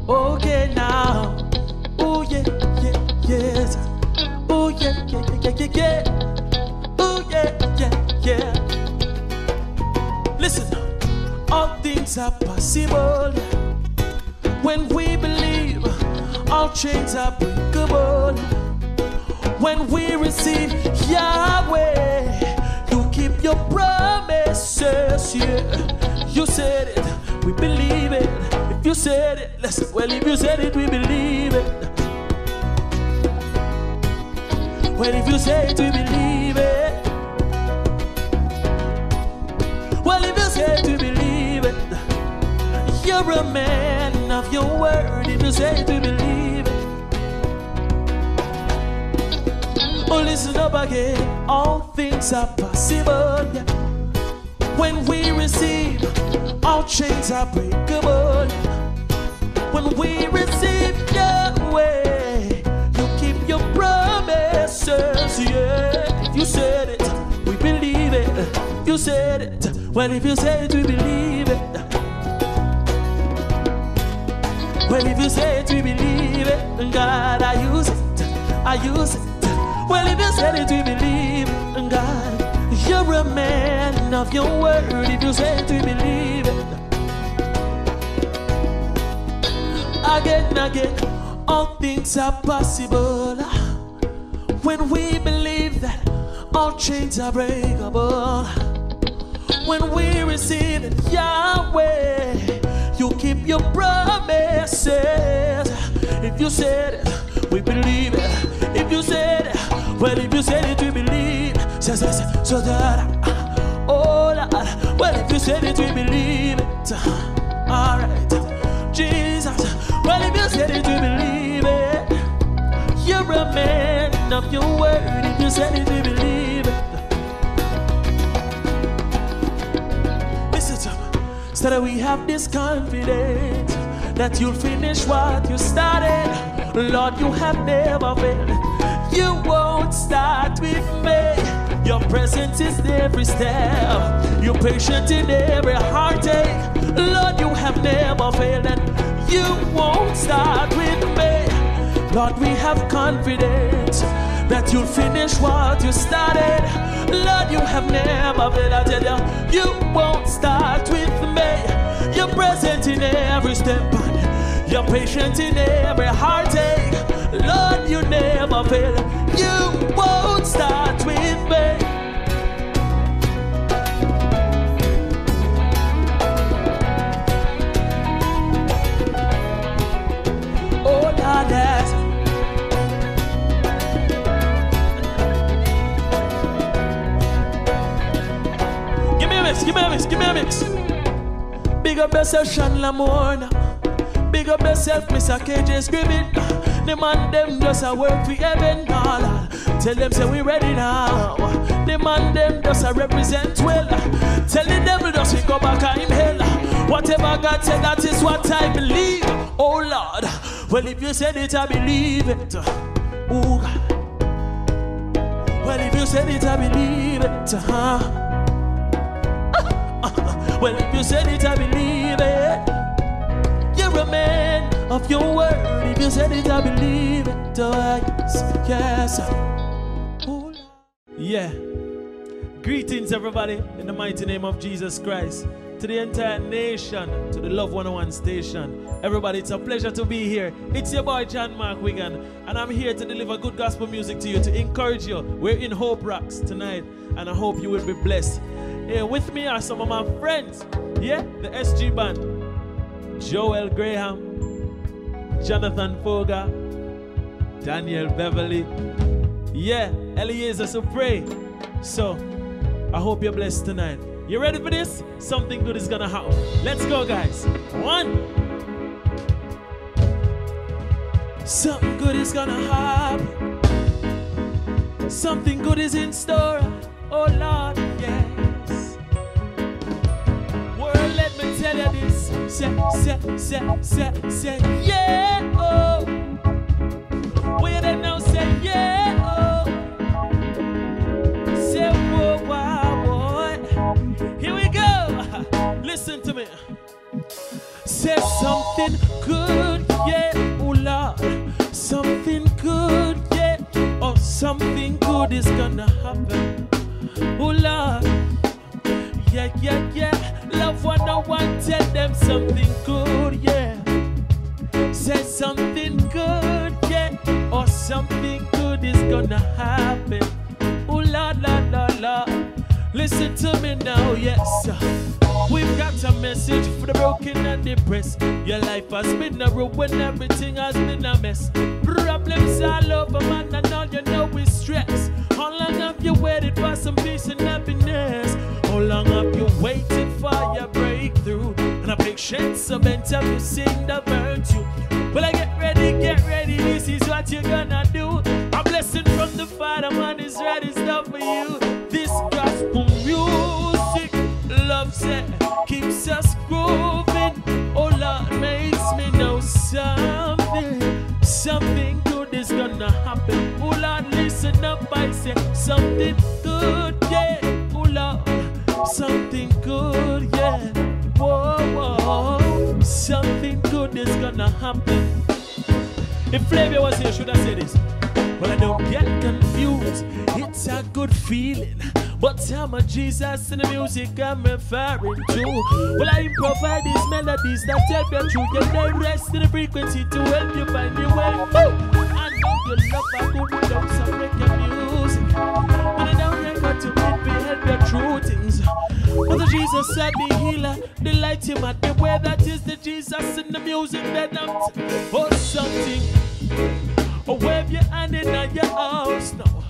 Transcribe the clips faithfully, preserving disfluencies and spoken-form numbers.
Okay now. Oh yeah, yeah, yes. Oh yeah, yeah, yeah, yeah, yeah. Oh yeah, yeah, yeah. Listen, all things are possible when we believe. All chains are breakable when we receive Yahweh. You keep your promises, yeah. You said it, we believe it. If you said it, listen. Well, if you said it, we believe it. Well, if you say it, we believe it. Well, if you say it, we believe it. You're a man of your word. If you say it, we believe it. Oh, listen up again. All things are possible, yeah. When we receive, all chains are breakable. When we receive Yahweh, you keep your promises, yeah. If you said it, we believe it. If you said it, well, if you say it, we believe it. Well, if you say it, we believe it. God, I use it, I use it. Well, if you said it, we believe it. God, you're a man of your word. If you say it, we believe it. Again, again, all things are possible when we believe that all chains are breakable. When we receive it, Yahweh, you keep your promises. If you said it, we believe it. If you said it, well, if you said it, we believe. So, so, so, so that, oh Lord, well, if you said it, we believe it. All right, Jesus, well, if you said it, we believe it. You're a man of your word. If you said it, we believe it. Listen to me. So that we have this confidence that you'll finish what you started. Lord, you have never failed. You won't start with me. Your presence is every step. You're patient in every heartache. Lord, you have never failed, and you won't start with me. Lord, we have confidence that you'll finish what you started. Lord, you have never failed. I tell you, you won't start with me. You're present in every step. You're patient in every heartache. Lord, you never fail. You won't start with me. Oh, Lord, yes. Give me a mix, give me a mix, give me a mix. Big up yourself, Sean Lamorna. Big up yourself, Mister K J Scribbin. The man them just a work for heaven, all. Tell them say we ready now. The man them just a represent well. Tell the devil just we go back and him hell. Whatever God said, that is what I believe. Oh Lord, well if you said it, I believe it. Oh God. Well if you said it, I believe it. Huh? Well if you said it, I believe it. You're a man of your word. If you said it, I believe it. Oh, yes, yes. Oh, yeah. Greetings, everybody, in the mighty name of Jesus Christ. To the entire nation, to the Love one oh one station. Everybody, it's a pleasure to be here. It's your boy, John Mark Wigan, and I'm here to deliver good gospel music to you, to encourage you. We're in Hope Rocks tonight, and I hope you will be blessed. Here with me are some of my friends. Yeah, the S G Band. Joel Graham, Jonathan Foga, Daniel Beverly, yeah, Eliezer Supre. So, I hope you're blessed tonight. You ready for this? Something good is gonna happen. Let's go, guys. One. Something good is gonna happen. Something good is in store. Oh Lord, yes. World, let me tell you this. Say, say, say, say, say, yeah, oh. Where they now say, yeah, oh. Say, whoa, wow, boy. Here we go. Listen to me. Say something good. yeah, oh Lord, something good, yeah, oh something good is gonna happen, oh Lord, yeah, yeah, yeah, love one on one, tell them something good, yeah, say something good, yeah, or something good is gonna happen, oh Lord, Lord, Lord, Lord, listen to me now, yes. We've got a message for the broken and depressed. Your life has been a ruin, everything has been a mess. Problems all over, man, and all you know is stress. How long have you waited for some peace and happiness? How long have you waited for your breakthrough? And a patience, so bent have you seen the virtue? Well, I get ready, get ready, this is what you're gonna do. A blessing from the Father, man, is ready, stuff for you. This gospel music, love set, keeps us grooving. Oh Lord, makes me know something, something good is gonna happen. Oh Lord, listen up, I say something good, yeah. Oh Lord, something good, yeah. Whoa, whoa, something good is gonna happen. If Flavia was here, should I say this? Well, I don't get confused, it's a good feeling. But I'm a Jesus in the music I'm referring to. Well, I provide these melodies that help you through. Get the rest in the frequency to help you find your way. Woo! I know you love a good dose of reggae music, but I don't have got to make me help you through things. But the Jesus said the healer, the light him at the way. That is the Jesus in the music that I'm or something. Or wave your hand in your house now.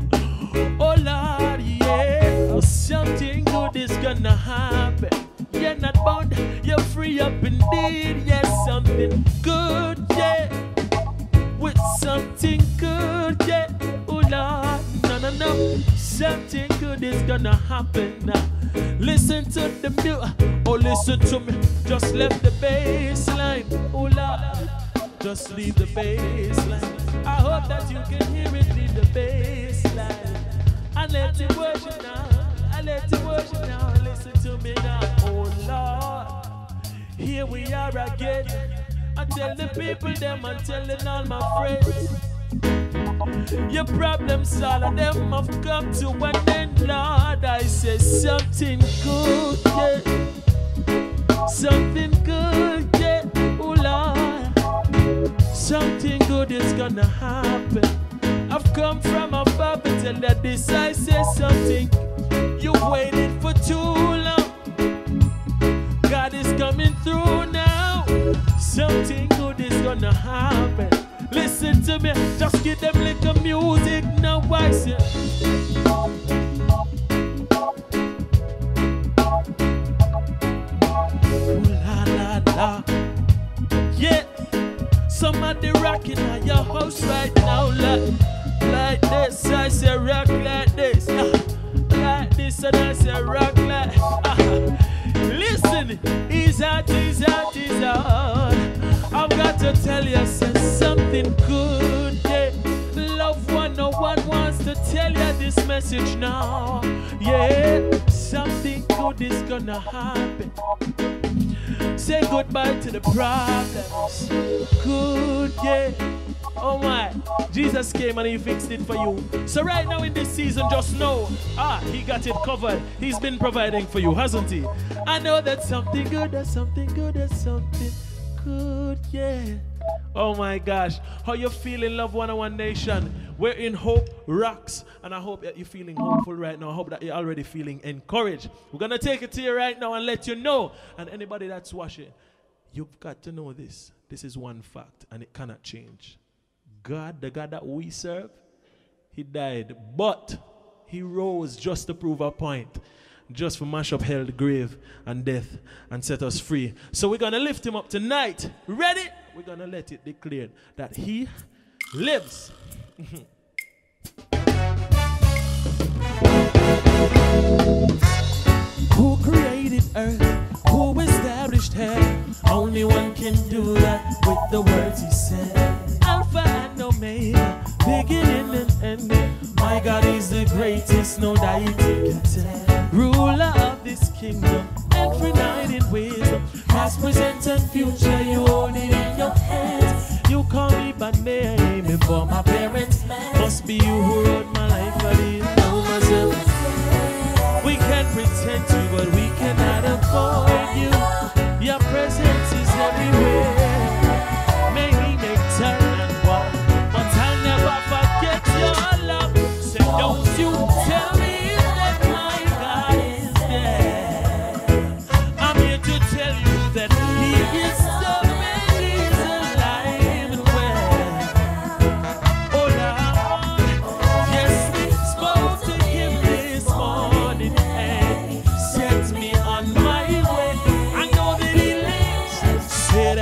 Oh Lord, yeah, something good is gonna happen. You're not bound, you're free up indeed. Yes, something good, yeah. With something good, yeah. Oh Lord, no, no, no. Something good is gonna happen now. Listen to the music, oh listen to me. Just left the bass line, oh Lord. Just leave the bass line. I hope that you can hear it, leave the bass line. I let you worship now, I let you worship now. Listen to me now, oh Lord. Here we are again. I tell the people them, I'm telling all my friends. Your problems, all of them have come to an end, Lord. I say something good, yeah. Something good, yeah, oh Lord. Something good is gonna happen. I've come from above and tell that this I say something. You waited for too long. God is coming through now. Something good is gonna happen. Listen to me, just give them little music now. I say ooh, la la la. Yeah, somebody rocking at your house right now, like, like this. I say rock like this, uh, like this, and I say rock like. Uh, listen, he's out, he's out, he's out. I've got to tell you, say something good, yeah. Love one oh one wants to tell you this message now, yeah. Something good is gonna happen. Say goodbye to the problems. Good, yeah. Oh my, Jesus came and he fixed it for you. So right now in this season, just know, ah, he got it covered. He's been providing for you, hasn't he? I know that something good, there's something good, there's something good, yeah. Oh my gosh, how you feeling, Love one oh one Nation? We're in Hope Rocks, and I hope that you're feeling hopeful right now. I hope that you're already feeling encouraged. We're gonna take it to you right now and let you know. And anybody that's watching, you've got to know this. This is one fact, and it cannot change. God, the God that we serve, he died, but he rose just to prove a point. Just for mash up hell, the grave, and death, and set us free. So we're going to lift him up tonight. Ready? We're going to let it declare that he lives. Who created earth? Who established heaven? Only one can do that with the words he said. Alpha and Omega, beginning and ending. My God is the greatest, no deity can tell. Ruler of this kingdom, infinite in wisdom, past, present, and future, you hold it in your hand.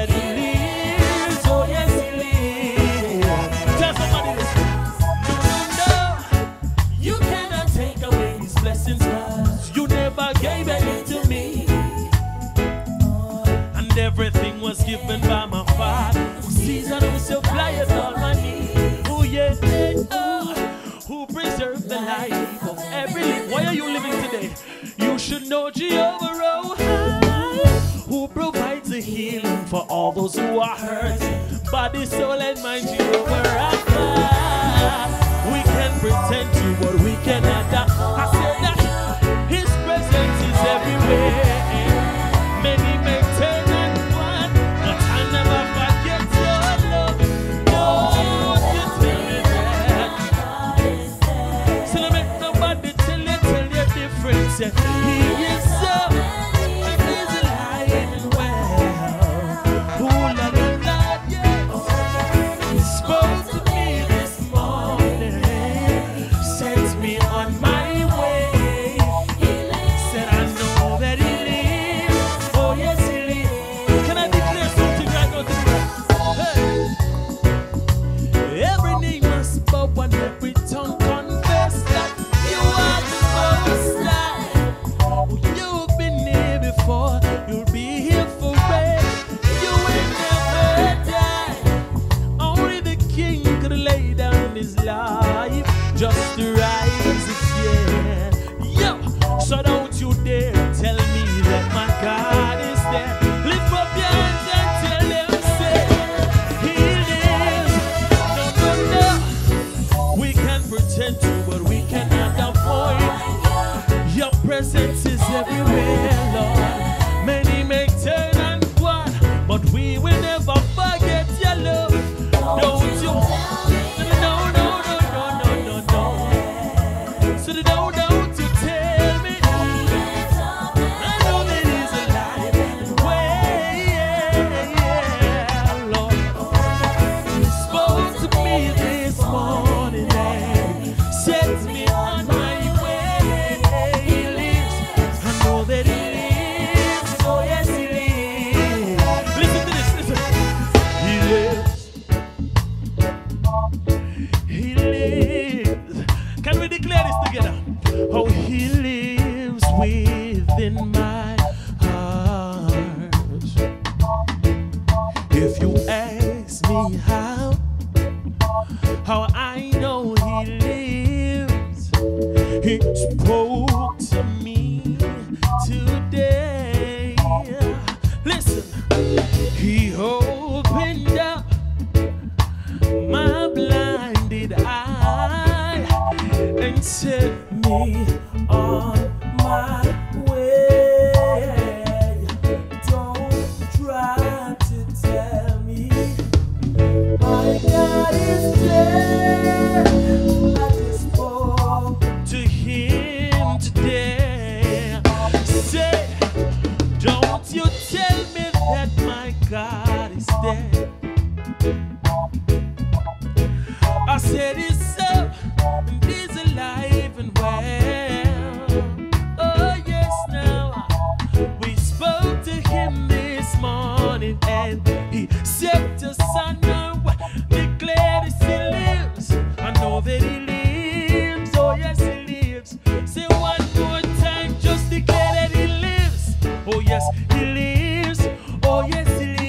that he lives. Oh yes, he lives. Tell somebody this. No, you cannot take away his blessings, cause you never gave any to me. And everything was given by my Father, who sees and who supplies all my needs. Oh yeah, oh, who preserves the life of every living. Why are you living today? You should know Jehovah Rohi, who provides a healing for all those who are hurt, body, soul, and mind. Jehovah Rapha. We can pretend to, but we cannot. I said that his presence is everywhere. Many may turn and run, but I'll never forget your love. No, you tell me that. So don't make nobody tell you, tell you different. He is so, and he's alive and well. Oh, Lord, Lord, yes. He spoke to me this morning, sent me on my way. Said I know that he lives. Oh yes, he lives. Can I declare something right now to the hey. Every knee must bow and every tongue confess that you are the Most High. You've been here before, you'll be here forever. You will never die. Only the King could lay down his life just to rise again. Yo, so don't you dare tell me that my God is there. Lift up your hands and tell him, say, he lives. No, no, no. We can pretend to, but we cannot avoid. Your presence is everywhere, Lord. Many may turn and run, but we will never forget your love. Don't you? No, no, no, no, no, no, no. So don't, don't you tell me. I know that he's alive and well, yeah, Lord. He spoke to me this morning and set me on my way. He lives. I know that he lives. Oh yes, he lives. Listen to this. Listen. He lives. He lives. Can we declare this together? Oh, he lives within my heart. If you ask me how, how I know he lives, he spoke to me today. Listen, he opened up my blinded eye and set me on my way. Don't try to tell me my God is dead. I just spoke to him today. Say, don't you tell me that my God is dead. I said it's up and he's alive and well. Oh yes, now we spoke to him this morning and he set us on our way. Declared he lives. I know that he lives. Oh yes, he lives. Say one more time, just declare that he lives. Oh yes, he lives. Oh yes, he lives.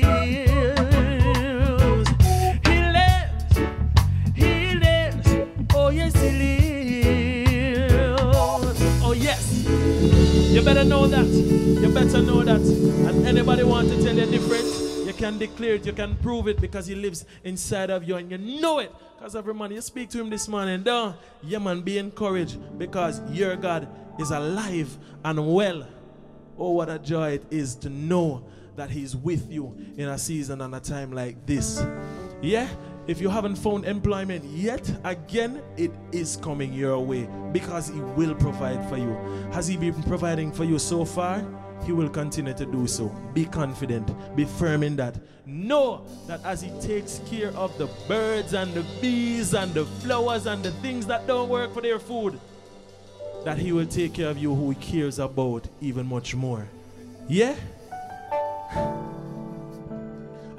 You better know that. You better know that. And anybody want to tell you different, you can declare it, you can prove it, because he lives inside of you and you know it. Because every man you speak to him this morning, don't, yeah man, be encouraged, because your God is alive and well. Oh, what a joy it is to know that he's with you in a season and a time like this. Yeah? If you haven't found employment yet, again, it is coming your way, because he will provide for you. Has he been providing for you so far? He will continue to do so. Be confident. Be firm in that. Know that as he takes care of the birds and the bees and the flowers and the things that don't work for their food, that he will take care of you who he cares about even much more. Yeah?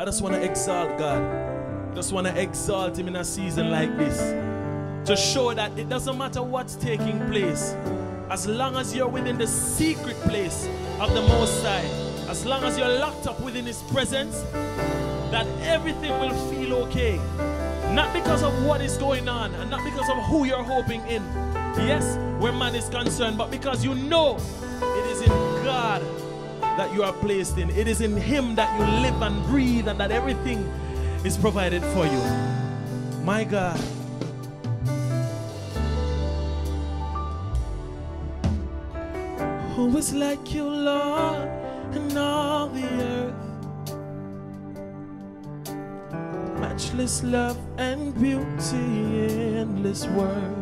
I just want to exalt God. Just want to exalt him in a season like this. To show that it doesn't matter what's taking place. As long as you're within the secret place of the Most High, as long as you're locked up within his presence, that everything will feel okay. Not because of what is going on, and not because of who you're hoping in. Yes, where man is concerned, but because you know it is in God that you are placed in. It is in him that you live and breathe, and that everything is provided for you. My God. Who is like you, Lord, in all the earth? Matchless love and beauty, endless worth.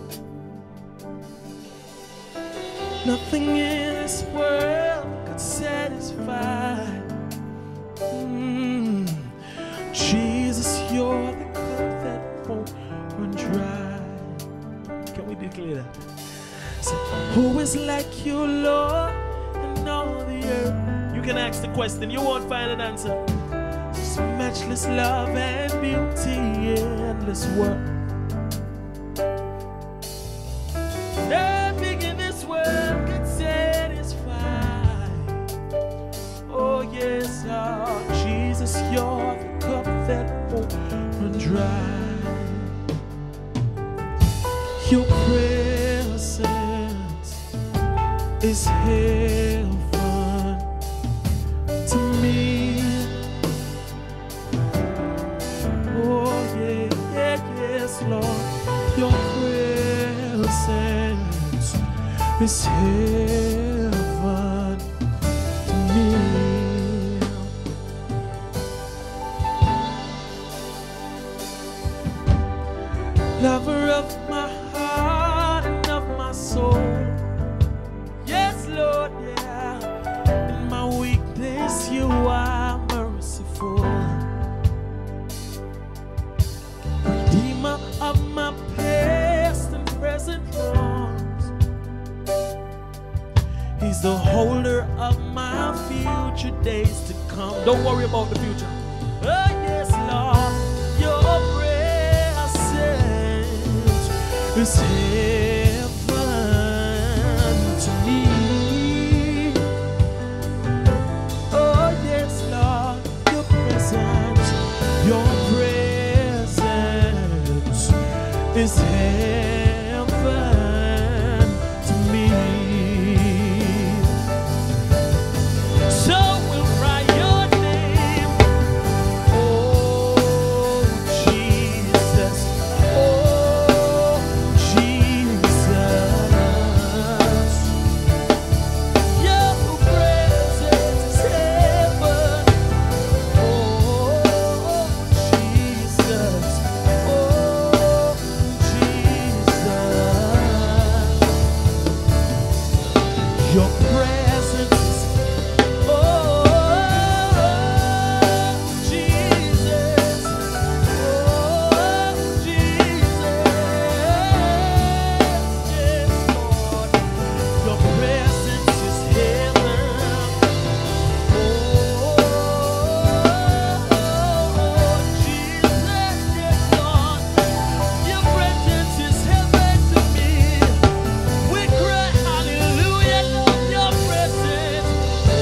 Nothing in this world could satisfy. Mm. Jesus, you're the cup that won't run dry. Can we declare that? So, who is like you, Lord, in all the earth? You can ask the question, you won't find an answer. Just matchless love and beauty, endless worth. Nothing in this world can satisfy. Oh yes, oh Jesus, you're the cup that won't run dry. Your presence is heaven to me. Oh yeah, yeah, yes, Lord, your presence is heaven to me. Lover of my heart and of my soul. Yes, Lord, yeah. In my weakness, you are merciful. Redeemer of my past and present wrongs. He's the holder of my future days to come. Don't worry about the future. Oh, yes, Lord, your presence is heaven to me. Oh, yes, Lord, your presence, your presence is heaven to me. So we'll cry your name, oh Jesus, oh Jesus. Your presence is heaven, oh Jesus, oh Jesus. Your presence is oh Jesus, oh Jesus, yes Lord, your presence is heaven, oh Jesus, yes Lord, your presence is heaven to me. We cry hallelujah, Lord, your presence, oh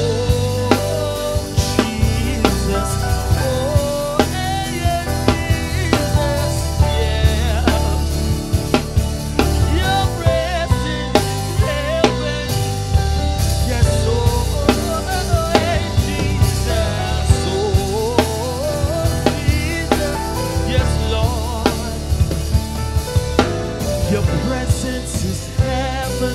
Jesus, oh yeah, yeah, Jesus, yeah. Your presence is heaven, yes, oh yeah, Jesus, oh Jesus, yes, Lord. Your presence is heaven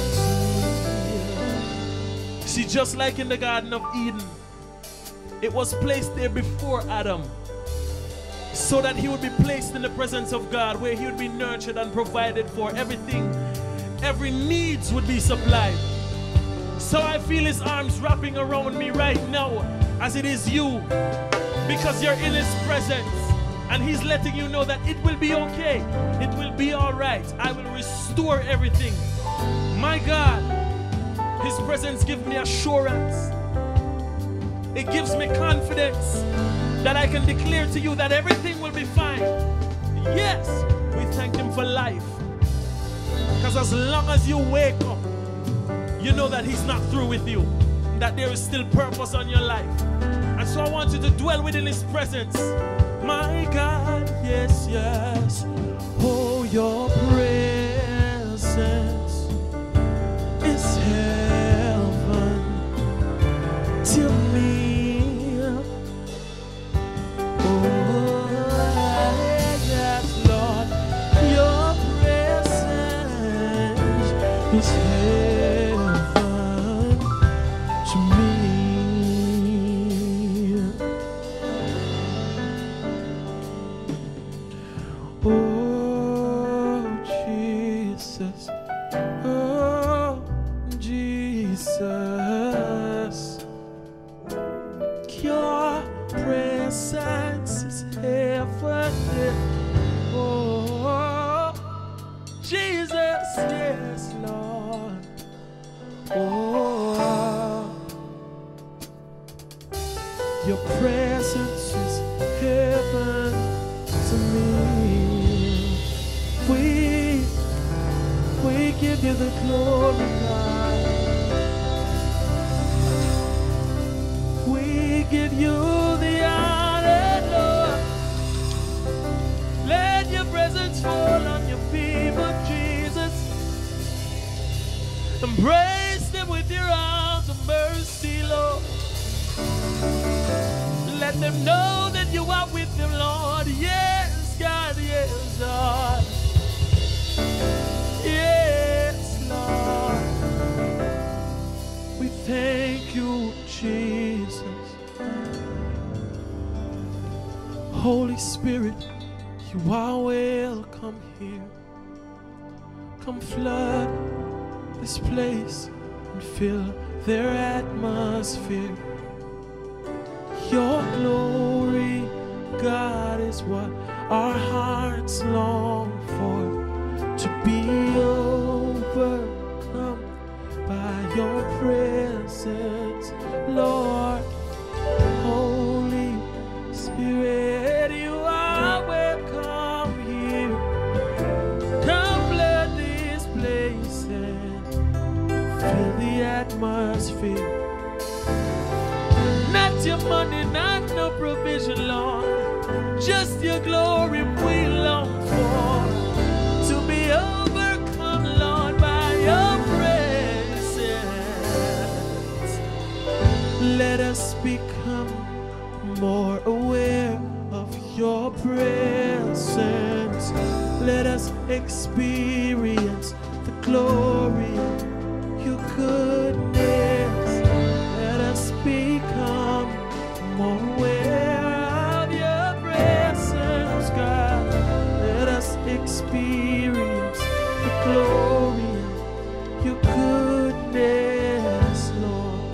to me. See, just like in the Garden of Eden, it was placed there before Adam, so that he would be placed in the presence of God, where he would be nurtured and provided for. Everything, every needs would be supplied. So I feel his arms wrapping around me right now, as it is you, because you're in his presence, and he's letting you know that it will be okay, it will be all right. I will restore everything. My God, his presence gives me assurance. It gives me confidence that I can declare to you that everything will be fine. Yes, we thank him for life. Because as long as you wake up, you know that he's not through with you, that there is still purpose on your life. And so I want you to dwell within his presence. My God, yes, yes. Oh, your presence is heaven to me. Oh, yes, Lord, your presence is heaven to me. Oh, Jesus. Oh, Jesus. Your presence is heaven. Oh, Jesus, yes, Lord. Oh, your presence is heaven to me. We, we give you the glory, God. We give you the honor, Lord. Let your presence fall on your people, Jesus. Embrace them with your arms of mercy, Lord. Let them know that you are with them, Lord. Yes, God, yes, Lord. Yes, Lord. We thank you, Jesus. Holy Spirit, you are welcome here. Come flood this place and fill their atmosphere. Your glory, God, is what our hearts long for. To be overcome by your presence, Lord. Holy Spirit, you are welcome here. Come flood this place and fill the atmosphere. Not your money, not no provision, Lord. Just your glory we long for. To be overcome, Lord, by your presence. Let us become more aware of your presence. Let us experience the glory, your goodness. Let us become more aware of your presence, God. Let us experience the glory, your goodness, Lord.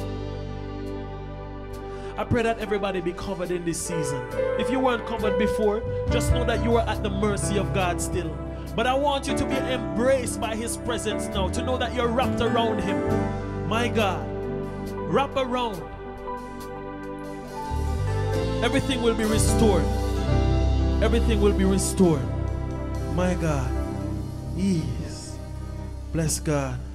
I pray that everybody be covered in this season. If you weren't covered before, just know that you are at the mercy of God still. But I want you to be embraced by his presence now, to know that you're wrapped around him. My God, wrap around. Everything will be restored. Everything will be restored. My God. Yes. Bless God.